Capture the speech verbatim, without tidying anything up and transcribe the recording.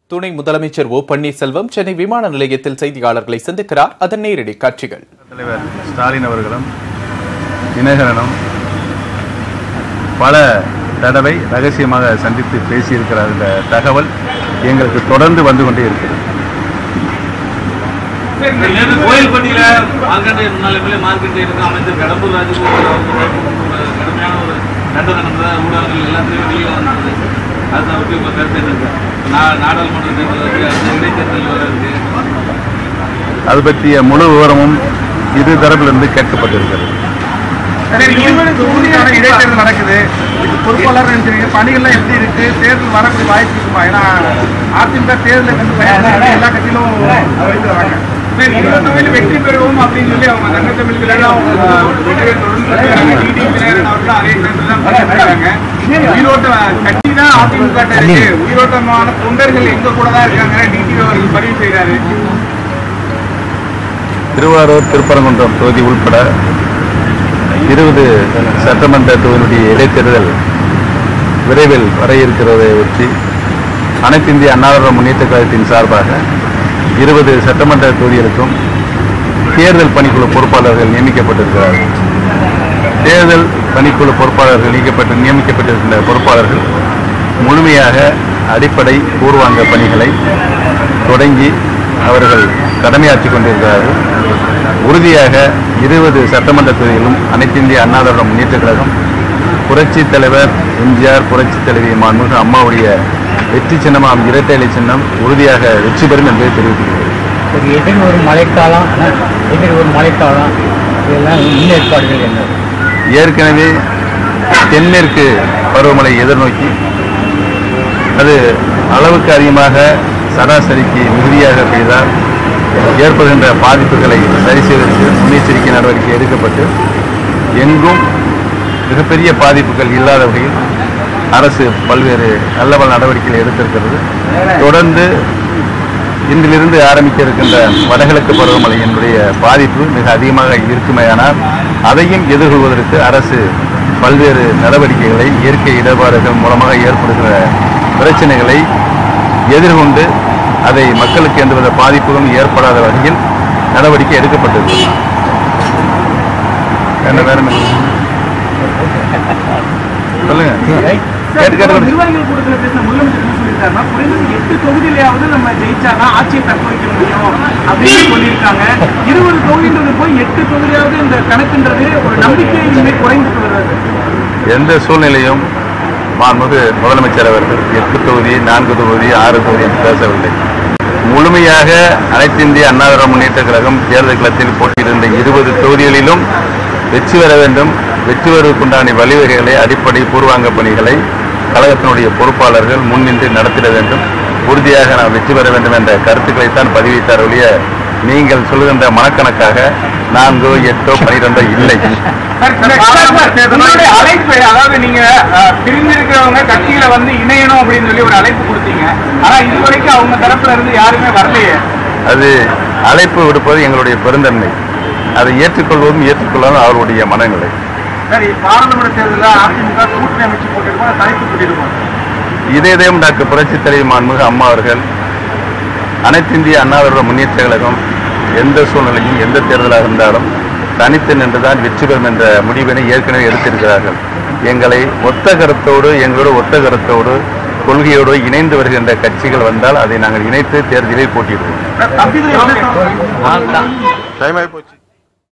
துணை முதலமைச்சர் ஓ பன்னீர்செல்வம் சென்னை விமான நிலையத்தில் செய்தியாளர்களை சந்திக்கிறார். அதன் நேரடி காட்சிகள். தலைவர் ஸ்டாலின் அவர்களும் தினகரனும் பல தடவை ரகசியமாக சந்தித்து பேசியிருக்கிறார். இந்த தகவல் எங்களுக்கு தொடர்ந்து வந்து கொண்டே இருக்கிறது. கோயில்பட்டியில மார்க்கெட் முன்னாள் எம்எல்ஏ மார்க்கெட் இருக்கு அமைச்சர் கடம்பூர் ராஜு கடுமையான ஒரு தண்டனை நடந்த ஊடகங்கள் எல்லாத்தையும் வெளியே வந்தது. அது அவருக்கு இப்போ கருத்து இருக்கு. நாடாளுமன்ற தேர்தல் இடைத்தேர்தல் வர இருக்கு. அது பற்றிய முழு விவரமும் இரு தரப்பிலிருந்து கேட்கப்பட்டிருக்கிறது. இடைத்தேர்தல் நடக்குது. பொறுப்பாளர் பணிகள்லாம் எப்படி இருக்கு? தேர்தல் வரக்கூடிய வாய்ப்பு இருக்குமா? ஏன்னா அதிமுக தேர்தலை வந்து எல்லா கட்சியிலும் வராங்க. வெற்றி பெறுவோம் அப்படின்னு சொல்லி அவங்க தங்க தமிழ் உயிரோட்ட கட்சி தான் அதிமுக இருக்கு. உயிரோட்டமான தொண்டர்கள் எங்க கூட தான் இருக்காங்க. டிடிவி அவர்கள் பதிவு செய்யறாரு. திருவாரூர் திருப்பரங்குன்றம் தொகுதி உள்பட இருபது சட்டமன்ற தொகுதியுடைய இடைத்தேர்தல் விரைவில் வர இருக்கிறதை ஒட்டி அனைத்து இந்திய அண்ணா திராவிட முன்னேற்ற கழகத்தின் சார்பாக இருபது சட்டமன்ற தொகுதிகளுக்கும் தேர்தல் பணிக்குழு பொறுப்பாளர்கள் நியமிக்கப்பட்டிருக்கிறார்கள். தேர்தல் பணிக்குழு பொறுப்பாளர்கள் நீக்கப்பட்டு நியமிக்கப்பட்டிருக்கின்ற பொறுப்பாளர்கள் முழுமையாக அடிப்படை பூர்வாங்க பணிகளை தொடங்கி அவர்கள் கடமையாற்றி கொண்டிருக்கிறார்கள். உறுதியாக இருபது சட்டமன்ற தொகுதியிலும் அனைத்து இந்திய அண்ணா திராவிட முன்னேற்ற கழகம் புரட்சி தலைவர் எம்ஜிஆர் புரட்சி தலைவி மாண்புமிகு அம்மாவுடைய வெற்றி சின்னமாம் இரட்டை இலை சின்னம் உறுதியாக வெற்றி பெறும் என்பதை தெரிவித்துள்ளது. எதிர் ஒரு மழைக்காலம் எதிர் ஒரு மழைக்காலம் இதெல்லாம் முன்னேற்பாடுகள் என்ன? ஏற்கனவே தென்மேற்கு பருவமழை எதிர்நோக்கி அது அளவுக்கு அதிகமாக சராசரிக்கு மிகுதியாக பெய்தால் ஏற்படுகின்ற பாதிப்புகளை சரி செய்வதற்கு முன்னெச்சரிக்கை நடவடிக்கை எடுக்கப்பட்டு எங்கும் மிகப்பெரிய பாதிப்புகள் இல்லாத வகையில் அரசு பல்வேறு நல்ல பல நடவடிக்கைகளை எடுத்திருக்கிறது. தொடர்ந்து இன்றிலிருந்து ஆரம்பிக்க இருக்கின்ற வடகிழக்கு பருவமழை என்னுடைய பாதிப்பு மிக அதிகமாக இருக்குமேயானால் அதையும் எதிர்கொள்வதற்கு அரசு பல்வேறு நடவடிக்கைகளை இயற்கை இடர்பாடுகள் மூலமாக ஏற்படுகிற பிரச்சனைகளை எதிர்கொண்டு அதை மக்களுக்கு எந்தவித பாதிப்புகளும் ஏற்படாத வகையில் நடவடிக்கை எடுக்கப்பட்டது. என்ன வேணும் சொல்லுங்க. நிர்வாகிகள் கூட்டத்தில் பேசின முதலமைச்சர் என்ன சொல்லியிருக்காருன்னா, குறைந்தது எட்டு தொகுதியிலேயாவது நம்ம ஜெயிச்சாதான் ஆட்சியை தக்க வைக்க முடியும் அப்படின்னு சொல்லியிருக்காங்க. இருபது தொகுதின்றது போய் எட்டு தொகுதியாவது இந்த கணக்குன்றது ஒரு நம்பிக்கையின்மை குறைந்து வருது. எந்த சூழ்நிலையும் மாண்புமிகு முதலமைச்சர் அவர்கள் எட்டு தொகுதி நான்கு தொகுதி ஆறு தொகுதி என்று பேசவில்லை. முழுமையாக அனைத்து இந்திய அண்ணா திராவிட முன்னேற்ற கழகம் தேர்தல் களத்தில் போட்டியிடுகின்ற இருபது தொகுதிகளிலும் வெற்றி பெற வேண்டும். வெற்றி பெறுவதற்குண்டான வழிவகைகளை அடிப்படை பூர்வாங்க பணிகளை கழகத்தினுடைய பொறுப்பாளர்கள் முன்னின்று நடத்திட வேண்டும். உறுதியாக நாம் வெற்றி பெற வேண்டும் என்ற கருத்துக்களைத்தான் பதிவித்தார் ஒழிய நீங்கள் சொல்லுகின்ற மனக்கணக்காக நான்கோ எட்டோ பனிரெண்டோ இல்லை. அழைப்பு, அதாவது நீங்க பிரிந்திருக்கிறவங்க கட்சியில வந்து இணையணும் அப்படின்னு சொல்லி ஒரு அழைப்பு கொடுத்தீங்க. ஆனா இதுவரைக்கும் அவங்க தரப்புல இருந்து யாருமே வரலையே. அது அழைப்பு விடுப்பது எங்களுடைய பெருந்தன்மை. அதை ஏற்றுக்கொள்வதும் ஏற்றுக்கொள்வதும் அவர்களுடைய மனநிலை. சரி, பாராளுமன்ற தேர்தலில் அதிமுக கூட்டணி அமைச்சு போட்டிருக்கோம், தனித்து போட்டிருக்கோம். இதே இதயம் டாக்டர் புரட்சி தலைவி மாண்புமிகு அம்மா அவர்கள் அனைத்து இந்திய அண்ணா திராவிட முன்னேற்ற கழகம் எந்த சூழ்நிலையும் எந்த தேர்தலாக இருந்தாலும் தனித்து நின்றுதான் வெற்றி பெறும் என்ற முடிவினை ஏற்கனவே எடுத்திருக்கிறார்கள். எங்களை ஒத்த கருத்தோடு எங்களோட ஒத்த கருத்தோடு கொள்கையோடு இணைந்து வருகின்ற கட்சிகள் வந்தால் அதை நாங்கள் இணைத்து தேர்தலில் போட்டியிடுவோம்.